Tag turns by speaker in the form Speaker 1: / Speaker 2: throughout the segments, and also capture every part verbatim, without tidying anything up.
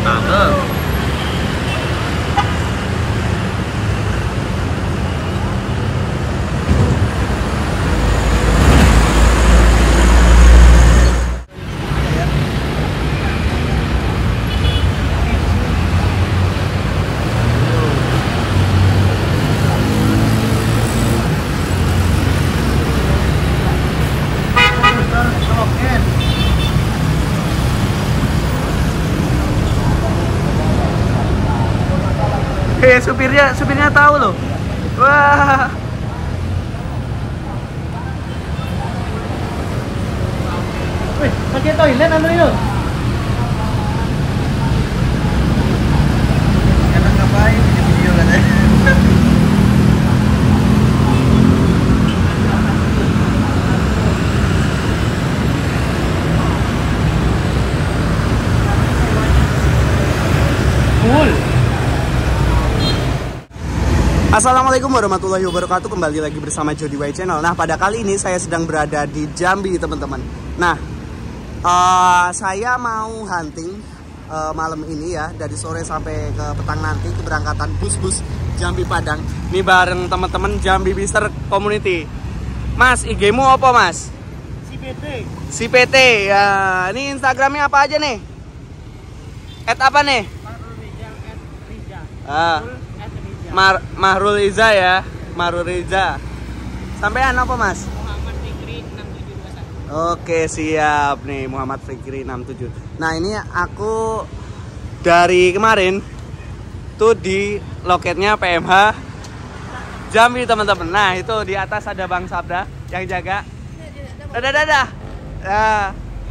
Speaker 1: cakep.
Speaker 2: Eh, supirnya, supirnya tahu loh. Wah.
Speaker 3: Wih, pakai toilet anu yuk.
Speaker 2: Enak ngapain ini video katanya.
Speaker 3: Cool.
Speaker 2: Assalamualaikum warahmatullahi wabarakatuh. Kembali lagi bersama Jody Y Channel. Nah, pada kali ini saya sedang berada di Jambi, teman-teman. Nah, uh, saya mau hunting uh, malam ini ya, dari sore sampai ke petang nanti, keberangkatan bus-bus Jambi Padang. Ini bareng teman-teman Jambi Bister Community. Mas, I G-mu apa, Mas?
Speaker 3: Si P T.
Speaker 2: Si P T. Ya, ini Instagramnya apa aja nih? At apa nih? Ah. Mar Mahrul Riza ya, Mahrul Riza. Sampean apa, Mas?
Speaker 3: Muhammad Fikri enam tujuh dua satu.
Speaker 2: Oke, siap nih, Muhammad Fikri enam tujuh. Nah, ini aku dari kemarin tuh di loketnya P M H Jambi, teman-teman. Nah, itu di atas ada Bang Sabda yang jaga. Dadah, dadah. Nah.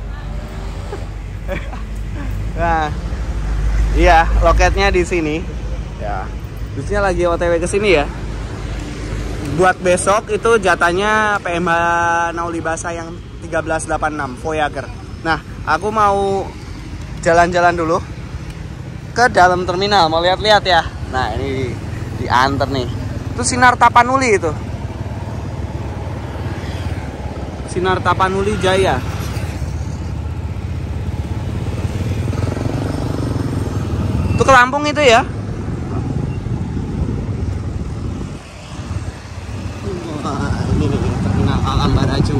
Speaker 2: Nah. Iya, loketnya di sini. Ya. Busnya lagi O T W ke sini ya. Buat besok itu jatahnya P M H Naulibasa yang tiga belas delapan puluh enam Voyager. Nah, aku mau jalan-jalan dulu ke dalam terminal, mau lihat-lihat ya. Nah, ini diantar nih. Itu Sinar Tapanuli itu. Sinar Tapanuli Jaya. Itu ke Lampung itu ya. Ini nih terminal Alambaraju.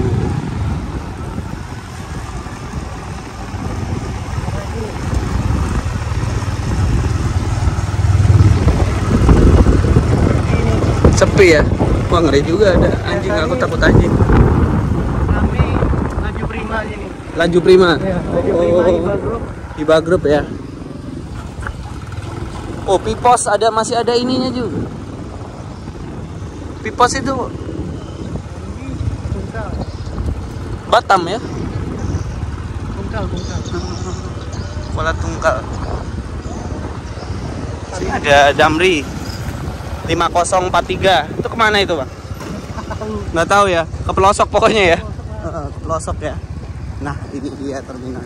Speaker 2: Sepi ya. Wah, ngeri juga, ada anjing. Aku takut anjing.
Speaker 3: Rame laju prima ini.
Speaker 2: Laju prima.
Speaker 3: Ya, laju prima
Speaker 2: Oh,
Speaker 3: Iba Group.
Speaker 2: Iba Group ya. Oh, Pipos ada, masih ada ininya juga. Pipos itu
Speaker 3: Bungkal.
Speaker 2: Batam ya.
Speaker 3: Bungkal, bungkal.
Speaker 2: Kuala Tungkal. Sini ada Damri lima nol empat tiga. Itu kemana itu, Bang? Nggak tahu ya. Ke pelosok pokoknya ya. Ke pelosok ya. Nah, ini dia terminal.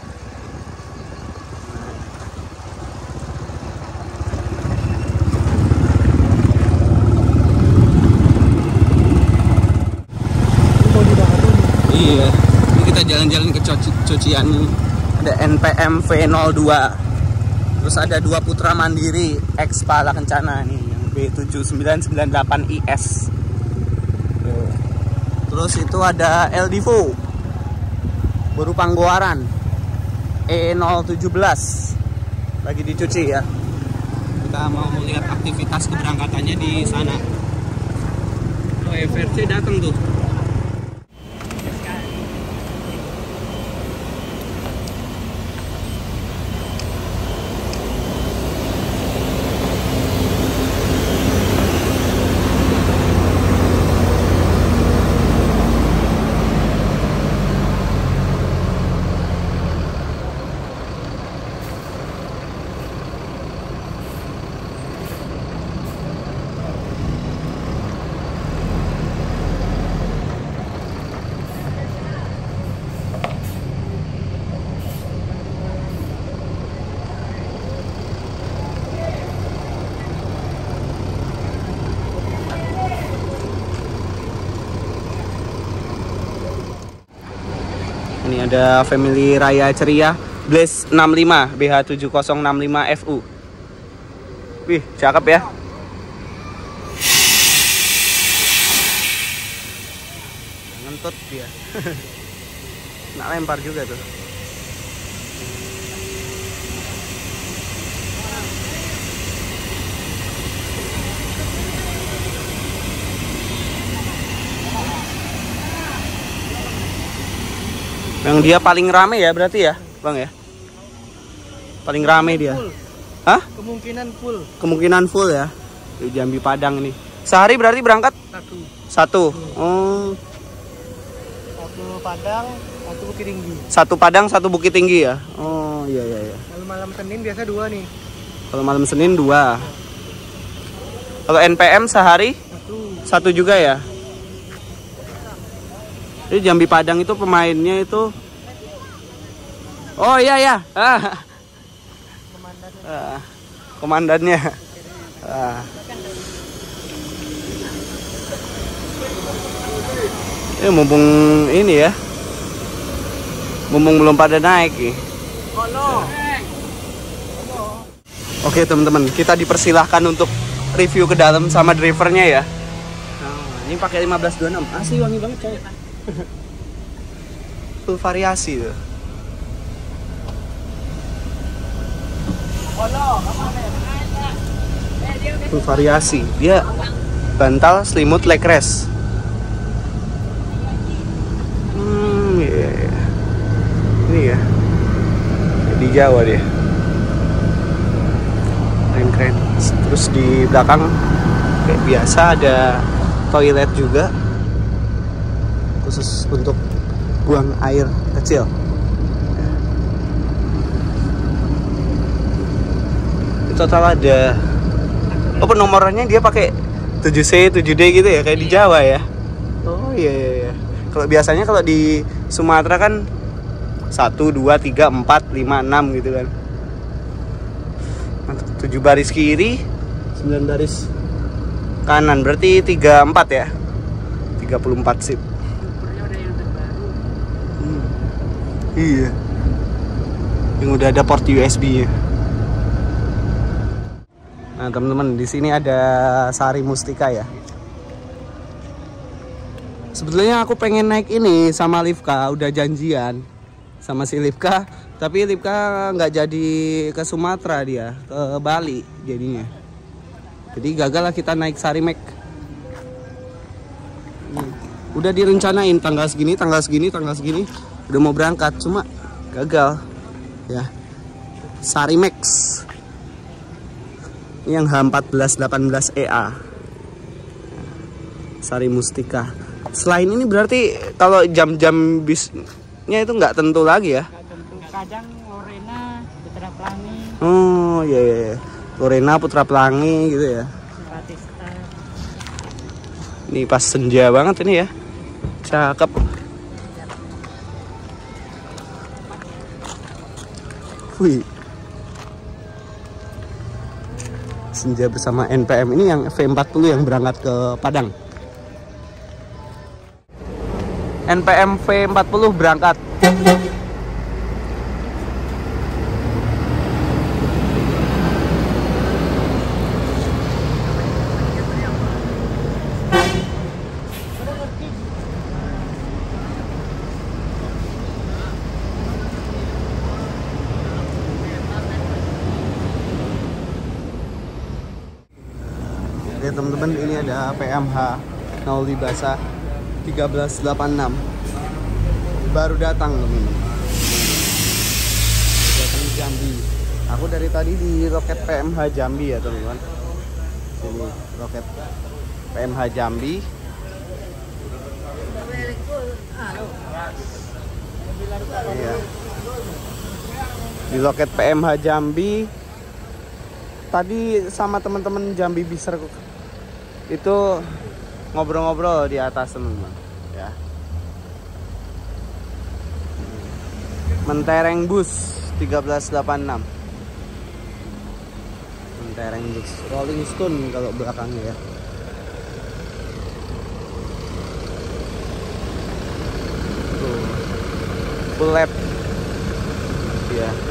Speaker 2: Iya, ini kita jalan-jalan ke cuci cucian. Ada N P M V nol dua. Terus ada dua Putra Mandiri X Pala Kencana nih, yang B tujuh sembilan sembilan delapan I S. Terus itu ada El Divo Baru Panggoaran E nol satu tujuh lagi dicuci ya. Kita mau melihat aktivitas keberangkatannya di sana. Oh, F R C datang tuh. Ini ada Family Raya Ceria Blaze enam lima B H tujuh nol enam lima F U. Wih, cakep ya. Ngentut dia. Nak lempar juga tuh. Yang dia paling rame ya berarti ya, Bang ya? Paling rame dia.
Speaker 3: Full.
Speaker 2: Hah?
Speaker 3: Kemungkinan full.
Speaker 2: Kemungkinan full ya. Di Jambi Padang ini. Sehari berarti berangkat
Speaker 3: Satu.
Speaker 2: satu. Oh,
Speaker 3: Satu Padang, satu Bukit Tinggi.
Speaker 2: satu Padang, satu Bukit Tinggi ya. Oh, iya iya iya.
Speaker 3: Kalau malam Senin biasa dua nih.
Speaker 2: Kalau malam Senin dua. Kalau N P M sehari
Speaker 3: Satu.
Speaker 2: satu juga ya. Jadi Jambi Padang itu pemainnya itu. Oh iya ya. Ah.
Speaker 3: Komandan.
Speaker 2: Ah. Komandannya. Ah. Eh mumpung ini ya. Mumpung belum pada naik nih.
Speaker 3: Oh no.
Speaker 2: Oke teman-teman, kita dipersilahkan untuk review ke dalam sama drivernya ya. Nah, ini pakai lima belas dua puluh enam. Asli wangi banget coy. Full variasi tuh. Full variasi. Dia bantal selimut leg rest. Hmm, iya. Yeah. Ini ya. Di Jawa dia. Keren-keren. Terus di belakang kayak biasa ada toilet juga. Khusus untuk buang air kecil. Total ada. Oh, penomornya dia pakai tujuh C, tujuh D gitu ya, kayak di Jawa ya. Oh iya iya iya. Kalau biasanya kalau di Sumatera kan satu, dua, tiga, empat, lima, enam gitu kan. tujuh baris kiri, sembilan baris kanan, berarti tiga puluh empat ya. tiga puluh empat sip. Hmm. Iya. Yang udah ada port U S B-nya. Nah, teman-teman, di sini ada Sari Mustika ya. Sebetulnya aku pengen naik ini sama Livka, udah janjian sama si Livka, tapi Livka nggak jadi ke Sumatera, dia ke Bali jadinya. Jadi gagal lah kita naik Sari Mac. Udah direncanain tanggal segini, tanggal segini, tanggal segini, udah mau berangkat, cuma gagal ya. Sari Max yang H empat belas delapan belas E A Sari Mustika. Selain ini berarti kalau jam-jam bisnya itu nggak tentu lagi ya?
Speaker 3: Nggak tentu. Kadang Lorena, Putra Pelangi.
Speaker 2: Oh iya iya, iya. Lorena, Putra Pelangi gitu ya.
Speaker 3: Pratista.
Speaker 2: Ini pas senja banget ini ya. Cakep. Wih. Senja bersama N P M ini yang V empat puluh yang berangkat ke Padang. N P M V empat puluh berangkat. Oke teman-teman, ini ada P M H Nauli Basa tiga belas delapan enam baru datang teman-teman. Datang di Jambi. Aku dari tadi di loket P M H Jambi ya teman-teman. Ini loket P M H Jambi. Iya. Di loket P M H Jambi. Tadi sama teman-teman Jambi Biser itu ngobrol-ngobrol di atas teman-teman ya. Mentereng Bus tiga belas delapan enam. Mentereng Bus Rolling Stone kalau belakangnya ya. Tuh. Full lap ya.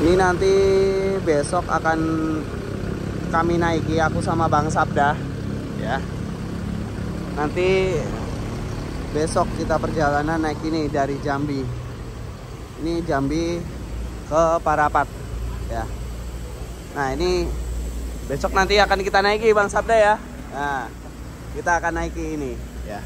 Speaker 2: Ini nanti besok akan kami naiki, aku sama Bang Sabda ya. Nanti besok kita perjalanan naik ini dari Jambi. Ini Jambi ke Parapat ya. Nah, ini besok nanti akan kita naiki Bang Sabda ya. Nah, kita akan naiki ini ya.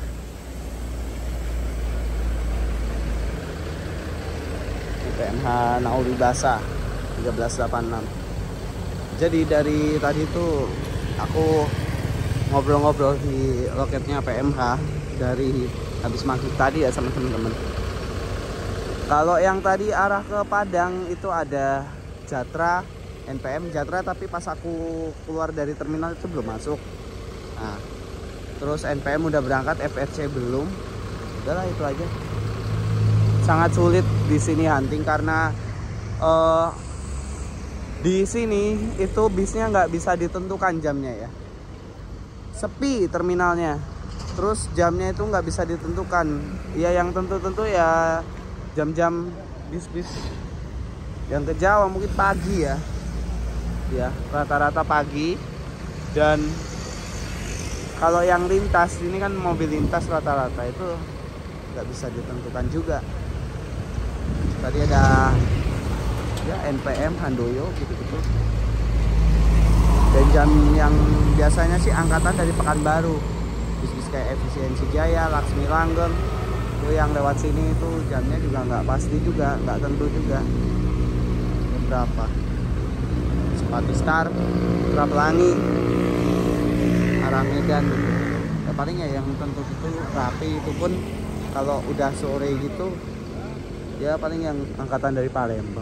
Speaker 2: P M H Naulibasa tiga belas delapan enam. Jadi dari tadi tuh aku ngobrol-ngobrol di loketnya P M H dari habis maghrib tadi ya sama teman-teman. Kalau yang tadi arah ke Padang itu ada Jatra, N P M Jatra, tapi pas aku keluar dari terminal itu belum masuk. Nah, terus N P M udah berangkat, F R C belum. Udahlah itu aja. Sangat sulit di sini hunting karena uh, di sini itu bisnya nggak bisa ditentukan jamnya ya. Sepi terminalnya. Terus jamnya itu nggak bisa ditentukan. Ya yang tentu-tentu ya jam-jam bis-bis yang ke Jawa mungkin pagi ya. Ya, rata-rata pagi. Dan kalau yang lintas ini kan mobil lintas rata-rata itu nggak bisa ditentukan juga. Tadi ada ya N P M Handoyo gitu-gitu. Dan jam yang biasanya sih angkatan dari Pekanbaru, bis-bis kayak Efisiensi Jaya, Laksmi Langgeng itu yang lewat sini itu jamnya juga nggak pasti juga, nggak tentu juga jam berapa. Sepati Star, Pelangi, arah Medan gitu. Ya, paling ya yang tentu itu rapi itu pun kalau udah sore gitu ya paling yang angkatan dari Palembang.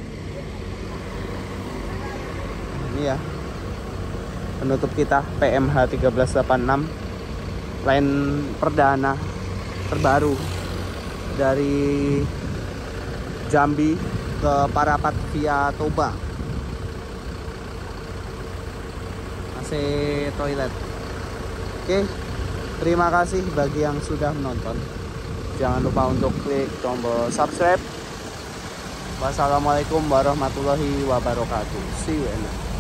Speaker 2: Ini ya penutup kita P M H tiga belas delapan enam, line perdana terbaru dari Jambi ke Parapat via Toba. A C toilet. Oke, terima kasih bagi yang sudah menonton. Jangan lupa untuk klik tombol subscribe. Wassalamualaikum warahmatullahi wabarakatuh. See you in